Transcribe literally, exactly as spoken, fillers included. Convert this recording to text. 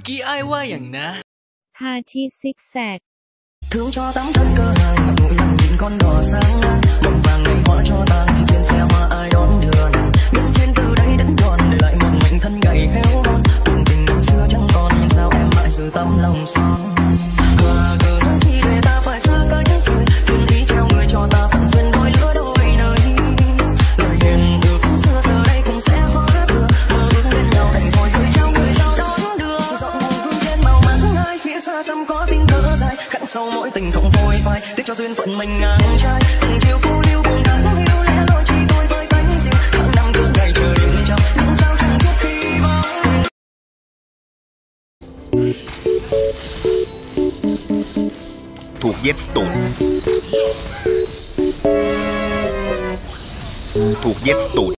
กี้อ้ายว่าอย่างนะท่าที่ซิกแซก thương cho tấm thân cơ hài ngồi lặng nhìn con đò sáng ngang mộng vàng ngày hóa cho tàn khi trên xe hoa ai đón đưa nàng nhân duyên từ đây đến tròn để lại một mảnh thân gầy héo non từng tình năm xưa chẳng còn nhưng sao em lại giữ tấm lòng son và cờ chi để ta phải xa cách rồi thiên ý treo người cho ta phận duyên đôi lứa đôi nơi lời hiền từ xưa giờ đây cũng sẽ hóa thừa mơ ước bên nhau đành thôi gửi trao người sao đón đưa dọn hồn vương trên màu mắn hai phía xa xăm có tiếng thở dài khắc sâu mỗi tình không phôi phai tiếc cho duyên phận mình ngang trai từng chiều cô liêu cùng đã hiu lẽ loi chỉ tôi với cánh diều tháng năm cứ ngày chờ đêm trong những sao chẳng chút khi vắng thuộc Jetstone thuộc Jetstone